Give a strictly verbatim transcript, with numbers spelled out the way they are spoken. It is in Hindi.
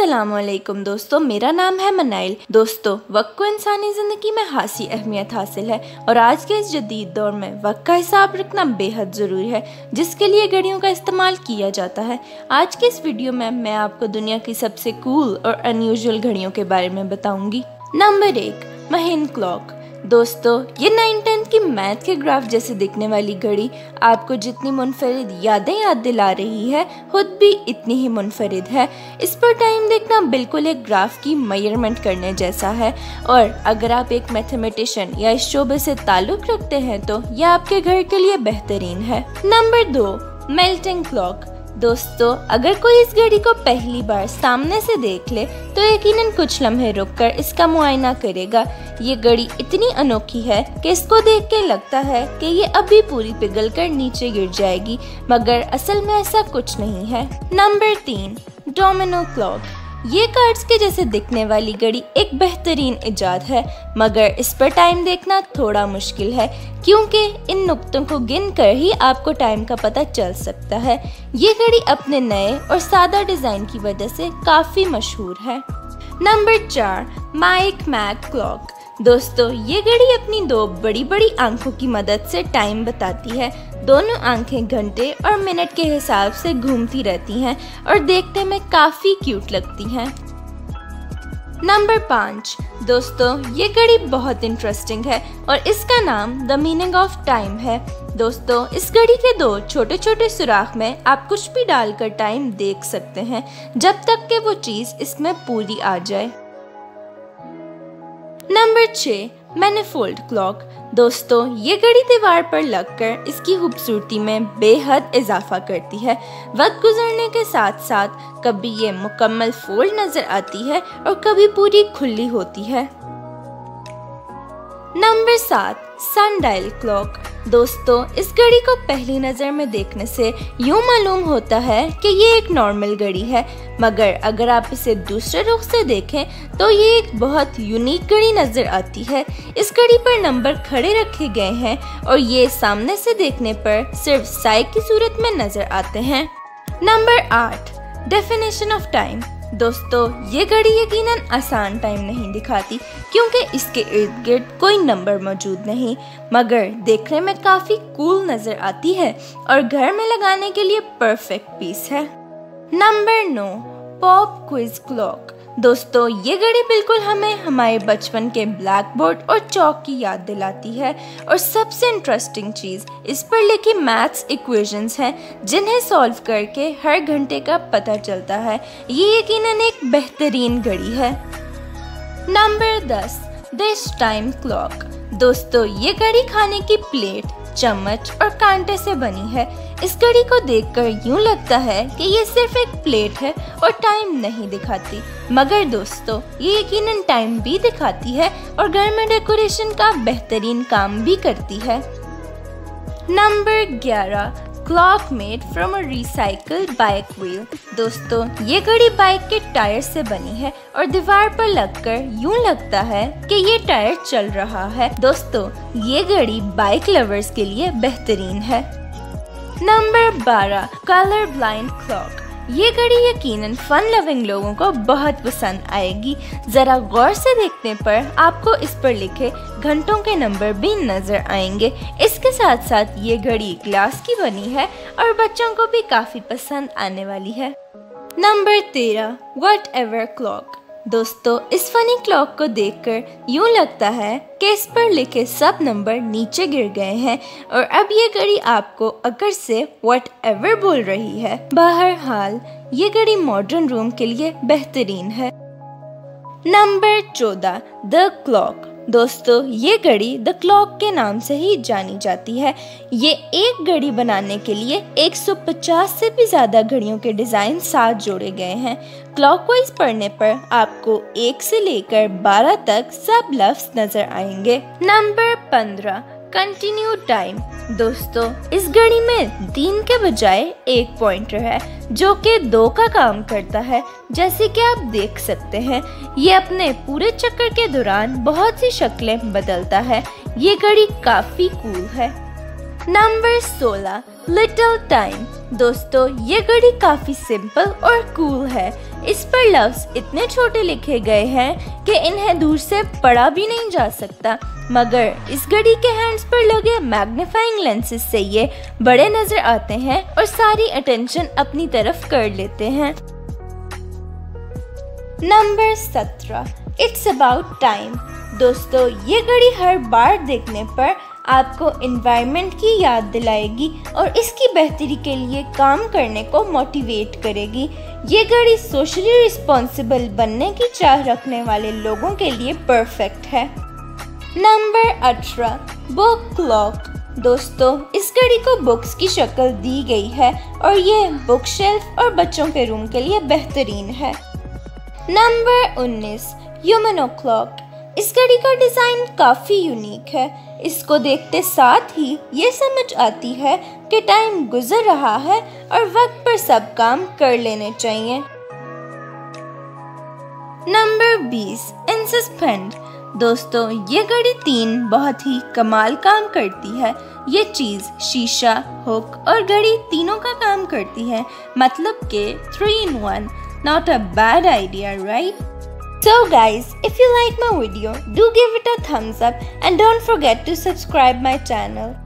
अस्सलामुअलैकुम दोस्तों, मेरा नाम है मनाइल। दोस्तों, वक्त को इंसानी ज़िंदगी में खासी अहमियत हासिल है और आज के इस जदीद दौर में वक्त का हिसाब रखना बेहद ज़रूरी है, जिसके लिए घड़ियों का इस्तेमाल किया जाता है। आज के इस वीडियो में मैं आपको दुनिया की सबसे कूल और अनयूजुअल घड़ियों के बारे में बताऊंगी। नंबर एक, महिन क्लॉक। दोस्तों, ये नाइन टेंथ की मैथ के ग्राफ जैसे दिखने वाली घड़ी आपको जितनी मुनफरिद यादें याद दिला रही है, खुद भी इतनी ही मुनफरिद है। इस पर टाइम देखना बिल्कुल एक ग्राफ की मेजरमेंट करने जैसा है और अगर आप एक मैथमेटिशियन या इस शोबे से ताल्लुक रखते हैं तो यह आपके घर के लिए बेहतरीन है। नंबर दो, मेल्टिंग क्लॉक। दोस्तों, अगर कोई इस घड़ी को पहली बार सामने से देख ले तो यकीनन कुछ लम्हे रुककर इसका मुआयना करेगा। ये घड़ी इतनी अनोखी है कि इसको देख के लगता है कि ये अभी पूरी पिघल कर नीचे गिर जाएगी, मगर असल में ऐसा कुछ नहीं है। नंबर तीन, डोमिनो क्लॉक। ये कार्ड्स के जैसे दिखने वाली घड़ी एक बेहतरीन इजाद है, मगर इस पर टाइम देखना थोड़ा मुश्किल है क्योंकि इन नुक्तों को गिनकर ही आपको टाइम का पता चल सकता है। ये घड़ी अपने नए और सादा डिज़ाइन की वजह से काफ़ी मशहूर है। नंबर चार, माइक मैक क्लॉक। दोस्तों, ये घड़ी अपनी दो बड़ी बड़ी आंखों की मदद से टाइम बताती है। दोनों आंखें घंटे और मिनट के हिसाब से घूमती रहती हैं और देखने में काफ़ी क्यूट लगती हैं। नंबर पाँच, दोस्तों, ये घड़ी बहुत इंटरेस्टिंग है और इसका नाम द मीनिंग ऑफ टाइम है। दोस्तों, इस घड़ी के दो छोटे छोटे सुराख में आप कुछ भी डालकर टाइम देख सकते हैं जब तक कि वो चीज़ इसमें पूरी आ जाए। नंबर छः, मैनीफोल्ड क्लॉक। दोस्तों, ये घड़ी दीवार पर लगकर इसकी खूबसूरती में बेहद इजाफा करती है। वक्त गुजरने के साथ साथ कभी ये मुकम्मल फोल्ड नजर आती है और कभी पूरी खुली होती है। नंबर सात, सनडायल क्लॉक। दोस्तों, इस घड़ी को पहली नज़र में देखने से यूँ मालूम होता है कि ये एक नॉर्मल घड़ी है, मगर अगर आप इसे दूसरे रुख से देखें तो ये एक बहुत यूनिक घड़ी नज़र आती है। इस घड़ी पर नंबर खड़े रखे गए हैं और ये सामने से देखने पर सिर्फ साई की सूरत में नज़र आते हैं। नंबर आठ, डेफिनेशन ऑफ टाइम। दोस्तों, ये घड़ी यकीनन आसान टाइम नहीं दिखाती क्योंकि इसके इर्द गिर्द कोई नंबर मौजूद नहीं, मगर देखने में काफ़ी कूल नज़र आती है और घर में लगाने के लिए परफेक्ट पीस है। नंबर नौ, पॉप क्विज क्लॉक। दोस्तों, ये घड़ी बिल्कुल हमें हमारे बचपन के ब्लैक बोर्ड और चौक की याद दिलाती है और सबसे इंटरेस्टिंग चीज़ इस पर लिखी मैथ्स इक्वेशंस हैं जिन्हें सॉल्व करके हर घंटे का पता चलता है। ये यकीनन एक बेहतरीन घड़ी है। नंबर दस, डिश टाइम क्लॉक। दोस्तों, ये घड़ी खाने की प्लेट, चम्मच और कांटे से बनी है। इस घड़ी को देखकर यूं लगता है कि ये सिर्फ एक प्लेट है और टाइम नहीं दिखाती, मगर दोस्तों, ये यकीनन टाइम भी दिखाती है और घर में डेकोरेशन का बेहतरीन काम भी करती है। नंबर ग्यारह, clock made from a recycled bike wheel. दोस्तों, ये घड़ी बाइक के टायर से बनी है और दीवार पर लगकर यूं लगता है कि ये टायर चल रहा है। दोस्तों, ये घड़ी बाइक लवर्स के लिए बेहतरीन है। नंबर बारह, कलर ब्लाइंड क्लॉक। ये घड़ी यकीनन फन लविंग लोगों को बहुत पसंद आएगी। जरा गौर से देखने पर आपको इस पर लिखे घंटों के नंबर भी नजर आएंगे। इसके साथ साथ ये घड़ी ग्लास की बनी है और बच्चों को भी काफी पसंद आने वाली है। नंबर तेरह, व्हाट एवर क्लॉक। दोस्तों, इस फनी क्लॉक को देखकर यूं लगता है कि इस पर लिखे सब नंबर नीचे गिर गए हैं और अब ये घड़ी आपको अगर से व्हाट एवर बोल रही है। बहरहाल, ये घड़ी मॉडर्न रूम के लिए बेहतरीन है। नंबर चौदह, द क्लॉक। दोस्तों, ये घड़ी द क्लॉक के नाम से ही जानी जाती है। ये एक घड़ी बनाने के लिए एक सौ पचास से भी ज़्यादा घड़ियों के डिज़ाइन साथ जोड़े गए हैं। क्लॉकवाइज पढ़ने पर आपको एक से लेकर बारह तक सब लफ्ज़ नज़र आएंगे। नंबर पंद्रह, कंटिन्यू टाइम। दोस्तों, इस घड़ी में तीन के बजाय एक पॉइंटर है जो कि दो का काम करता है। जैसे कि आप देख सकते हैं, ये अपने पूरे चक्कर के दौरान बहुत सी शक्लें बदलता है। ये घड़ी काफी कूल है। नंबर सोलह, लिटिल टाइम। दोस्तों, ये घड़ी काफी सिंपल और कूल है। इस पर लफ्ज इतने छोटे लिखे गए हैं कि इन्हें दूर से पढ़ा भी नहीं जा सकता, मगर इस घड़ी के हैंड्स पर लगे मैग्नीफाइंग लेंसेज से ये बड़े नजर आते हैं और सारी अटेंशन अपनी तरफ कर लेते हैं। नंबर सत्रह, इट्स अबाउट टाइम। दोस्तों, ये घड़ी हर बार देखने पर आपको एनवायरनमेंट की याद दिलाएगी और इसकी बेहतरी के लिए काम करने को मोटिवेट करेगी। ये घड़ी सोशली रिस्पॉन्सिबल बनने की चाह रखने वाले लोगों के लिए परफेक्ट है। नंबर अठारह, बुक क्लॉक। दोस्तों, इस घड़ी को बुक्स की शक्ल दी गई है और ये बुक शेल्फ और बच्चों के रूम के लिए बेहतरीन है। नंबर उन्नीस, यूमेनो क्लॉक। इस घड़ी का डिज़ाइन काफ़ी यूनिक है। इसको देखते साथ ही ये समझ आती है कि टाइम गुजर रहा है और वक्त पर सब काम कर लेने चाहिए। नंबर बीस, इन सस्पेंड। दोस्तों, ये घड़ी तीन बहुत ही कमाल काम करती है। ये चीज़ शीशा, हुक और घड़ी तीनों का काम करती है, मतलब के three in one. Not a bad idea, right? So guys, if you like my video, do give it a thumbs up and don't forget to subscribe my channel.